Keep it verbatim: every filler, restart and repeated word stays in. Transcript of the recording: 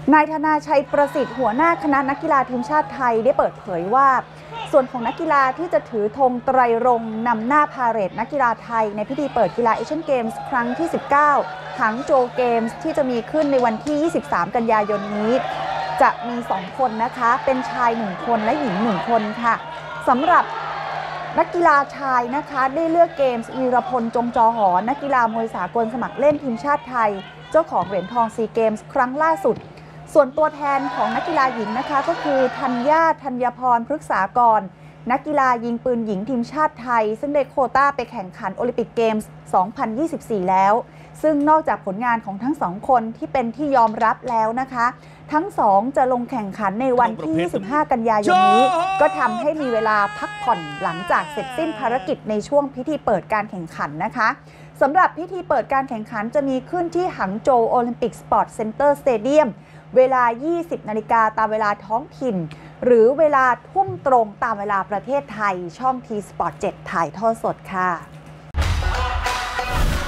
นายธนาชัยประสิทธิ์หัวหน้าคณะนักกีฬาทีมชาติไทยได้เปิดเผยว่าส่วนของนักกีฬาที่จะถือธงไตรรงค์นำหน้าพาเหรดนักกีฬาไทยในพิธีเปิดกีฬาเอเชียนเกมส์ครั้งที่สิบเก้าหางโจวเกมส์ที่จะมีขึ้นในวันที่ยี่สิบสามกันยายนนี้จะมีสองคนนะคะเป็นชายหนึ่งคนและหญิงหนึ่งคนค่ะสำหรับนักกีฬาชายนะคะได้เลือกเกมส์วีรพลจงจอหอนักกีฬามวยสากลสมัครเล่นทีมชาติไทยเจ้าของเหรียญทองซีเกมส์ครั้งล่าสุดส่วนตัวแทนของนักกีฬาหญิงนะคะก็คือธัญญาธัญพรพฤกษากรนักกีฬายิงปืนหญิงทีมชาติไทยซึ่งได้โควต้าไปแข่งขันโอลิมปิกเกมส์ สองพันยี่สิบสี่ แล้วซึ่งนอกจากผลงานของทั้งสองคนที่เป็นที่ยอมรับแล้วนะคะทั้งสองจะลงแข่งขันในวันที่ยี่สิบห้ากันยายนนี้ก็ทำให้มีเวลาพักผ่อนหลังจากเสร็จสิ้นภารกิจในช่วงพิธีเปิดการแข่งขันนะคะสำหรับพิธีเปิดการแข่งขันจะมีขึ้นที่หังโจวโอลิมปิกสปอร์ตเซ็นเตอร์สเตเดียมเวลา ยี่สิบนาฬิกาตามเวลาท้องถิ่นหรือเวลาทุ่มตรงตามเวลาประเทศไทยช่อง ที สปอร์ต เจ็ดถ่ายทอดสดค่ะ